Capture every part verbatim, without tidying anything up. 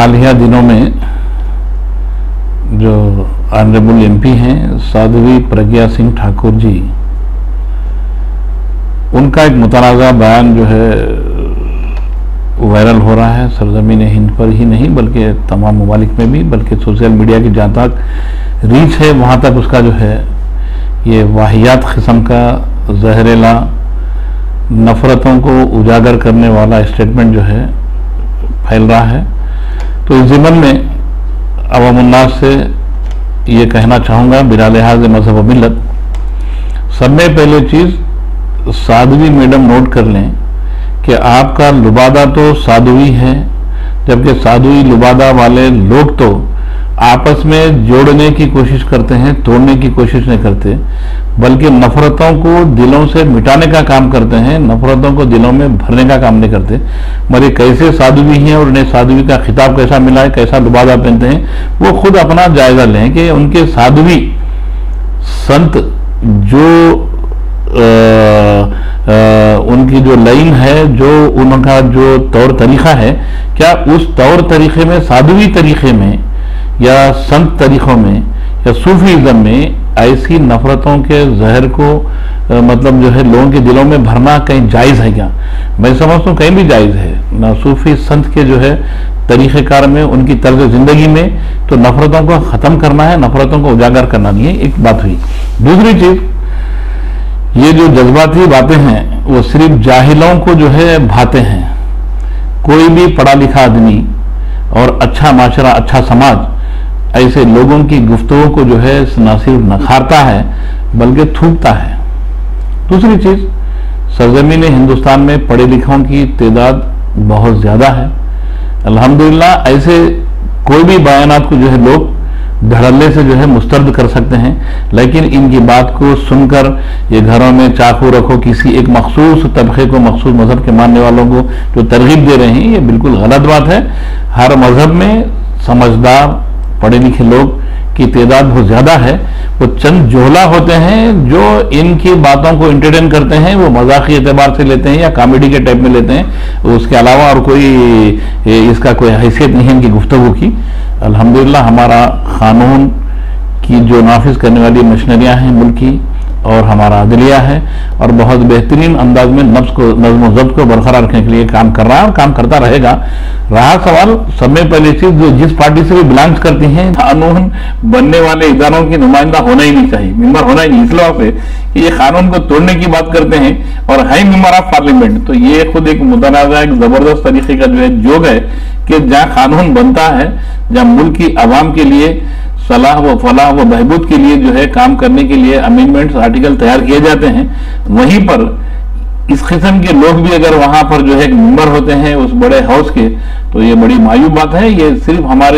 हालिया दिनों में जो ऑनरेबल एमपी हैं साध्वी प्रज्ञा सिंह ठाकुर जी, उनका एक मुतनाज़ा बयान जो है वायरल हो रहा है सरजमीन हिंद पर ही नहीं बल्कि तमाम ममालिक में भी, बल्कि सोशल मीडिया की जहाँ तक रीच है वहाँ तक उसका जो है ये वाहियात किस्म का जहरीला नफरतों को उजागर करने वाला स्टेटमेंट जो है फैल रहा है। तो इस ज़िमन में अवामुन्नास से ये कहना चाहूँगा बिला लिहाज मज़हब व मिल्लत, सब में पहले चीज़ साध्वी मैडम नोट कर लें कि आपका लुबादा तो साध्वी है, जबकि साध्वी लुबादा वाले लोग तो आपस में जोड़ने की कोशिश करते हैं, तोड़ने की कोशिश नहीं करते, बल्कि नफरतों को दिलों से मिटाने का काम करते हैं, नफरतों को दिलों में भरने का काम नहीं करते। मगर कैसे साध्वी हैं और उन्हें साध्वी का खिताब कैसा मिला है, कैसा लुबादा पहनते हैं, वो खुद अपना जायजा लें कि उनके साध्वी संत जो आ, आ, उनकी जो लाइन है, जो उनका जो तौर तरीका है, क्या उस तौर तरीके में, साध्वी तरीके में या संत तरीकों में या सूफीज़म में ऐसी नफरतों के जहर को आ, मतलब जो है लोगों के दिलों में भरना कहीं जायज़ है क्या? मैं समझता हूँ कहीं भी जायज़ है ना। सूफी संत के जो है तरीक़ेकार में, उनकी तर्ज ज़िंदगी में तो नफरतों को ख़त्म करना है, नफरतों को उजागर करना नहीं है। एक बात हुई। दूसरी चीज़, ये जो जज्बाती बातें हैं वो सिर्फ जाहिलों को जो है भाते हैं। कोई भी पढ़ा लिखा आदमी और अच्छा माशरा, अच्छा समाज ऐसे लोगों की गुफ्तगू को जो है न सिर्फ नखारता है बल्कि थूकता है। दूसरी चीज, सरजमीन हिंदुस्तान में पढ़े लिखों की तादाद बहुत ज्यादा है। अल्हम्दुलिल्लाह ऐसे कोई भी बयानात को जो है लोग धड़ल्ले से जो है मुस्तरद कर सकते हैं, लेकिन इनकी बात को सुनकर ये घरों में चाकू रखो किसी एक मखसूस तबके को, मखसूस मजहब के मानने वालों को जो तरगीब दे रहे हैं, ये बिल्कुल गलत बात है। हर मजहब में समझदार पढ़े लिखे लोग की तादाद बहुत ज्यादा है। वो चंद जोहला होते हैं जो इनकी बातों को एंटरटेन करते हैं, वो मजाकी एतबार से लेते हैं या कॉमेडी के टाइप में लेते हैं, उसके अलावा और कोई इसका कोई हैसियत नहीं है इनकी गुफ्तगू की। अल्हम्दुलिल्लाह हमारा कानून की जो नाफिज करने वाली मशीनरियां हैं मुल्की और हमारा अदलिया है और बहुत बेहतरीन अंदाज में नफ्स को, नज़्म व ज़ब्त को बरकरार रखने के लिए काम कर रहा है और काम करता रहेगा। रहा सवाल, सब में पहली चीज, जो जिस पार्टी से भी बिलोंग्स करती हैं, कानून बनने वाले इदारों की नुमाइंदा होना ही नहीं चाहिए, मेंबर होना ही नहीं। इस वजह से कि ये कानून को तोड़ने की बात करते हैं और है मेंबर ऑफ पार्लियामेंट, तो ये खुद एक मुतनाज़ा, एक जबरदस्त तरीके का जो है जोग है कि जहाँ कानून बनता है, जहाँ मुल्क की आवाम के लिए सलाह व फलाह व बहबूद के लिए जो है काम करने के लिए अमेंडमेंट्स, आर्टिकल तैयार किए जाते हैं, वहीं पर इस किस्म के लोग भी अगर वहां पर जो है मेंबर होते हैं उस बड़े हाउस के, तो ये बड़ी मायूब बात है। ये सिर्फ हमारे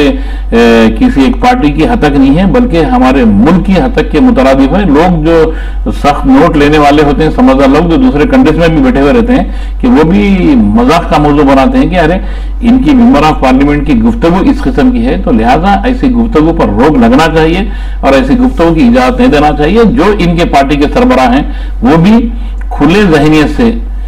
ए, किसी एक पार्टी की हद तक नहीं है बल्कि हमारे मुल्क की हद तक के मुतरादिफ है। लोग जो सख्त नोट लेने वाले होते हैं, समझदार लोग जो दूसरे कंट्रीज में भी बैठे हुए रहते हैं, कि वो भी मजाक का मौजू बनाते हैं कि अरे इनकी मेंबर ऑफ पार्लियामेंट की गुफ्तगू इस किस्म की है, तो लिहाजा ऐसी गुफ्तगू पर रोक लगना चाहिए और ऐसी गुफ्तगू की इजाजत नहीं देना चाहिए। जो इनके पार्टी के सरबराह हैं वो भी खुले ज़हनियत से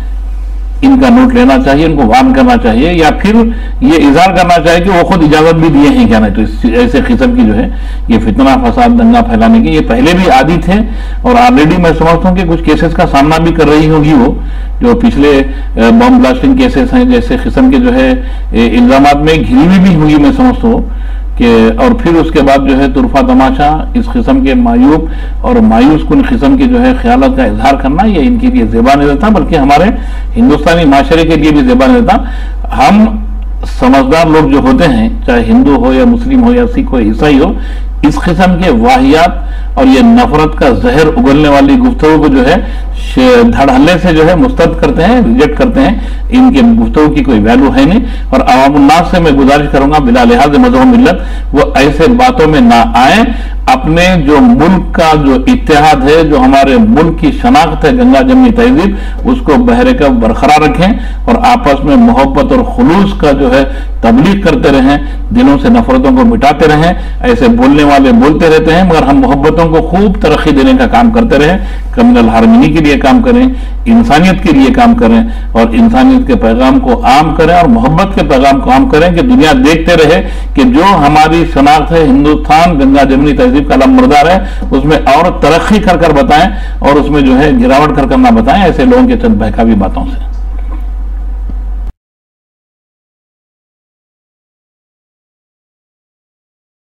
इनका नोट लेना चाहिए, इनको वार्न करना चाहिए या फिर ये इजहार करना चाहिए कि वो खुद इजाजत भी दिए हैं क्या। नहीं तो इस ऐसे किस्म की जो है ये फितना फसाद दंगा फैलाने की ये पहले भी आदी थे और ऑलरेडी मैं समझता हूँ कि कुछ केसेस का सामना भी कर रही होगी वो, जो पिछले बम ब्लास्टिंग केसेस हैं जैसे किस्म के जो है इल्जामात में घिरी हुई भी हुई मैं समझता हूँ कि, और फिर उसके बाद जो है तुरफा तमाशा इस किस्म के मायूब और मायूस कुन किस्म की जो है ख्यालत का इजहार करना, ये इनके लिए ज़ेबा नहीं रहता बल्कि हमारे हिंदुस्तानी माशरे के लिए भी ज़ेबा नहीं रहता। हम समझदार लोग जो होते हैं, चाहे हिंदू हो या मुस्लिम हो या सिख हो या ईसाई हो, इस किस्म के वाहियात और ये नफरत का जहर उगलने वाली गुफ्तगू को जो है धड़ल्ले से जो है मुस्तरद करते हैं, रिजेक्ट करते हैं। इनके गुफ्तगू की कोई वैल्यू है नहीं और अवामुन्नास से मैं गुजारिश करूंगा बिला लिहाज मज़हब मिल्लत वो ऐसे बातों में ना आए। अपने जो मुल्क का जो इत्तेहाद है, जो हमारे मुल्क की शनाख्त है, गंगा जमनी तहजीब, उसको बहरे का बरकरार रखें और आपस में मोहब्बत और खुलूस का जो है तबलीग करते रहें, दिलों से नफरतों को मिटाते रहें। ऐसे बोलने वाले बोलते रहते हैं, मगर हम मोहब्बतों को खूब तरक्की देने का काम करते रहें, कम्युनल हार्मनी के लिए काम करें, इंसानियत के लिए काम करें और इंसानियत के पैगाम को आम करें और मोहब्बत के पैगाम को आम करें कि दुनिया देखते रहे कि जो हमारी शनाख्त है हिंदुस्तान गंगा जमनी तहजीब का लम्बरदार है, उसमें और तरक्की कर कर बताएं और उसमें जो है गिरावट कर कर ना बताएं ऐसे लोगों के चंद बहकावी बातों से।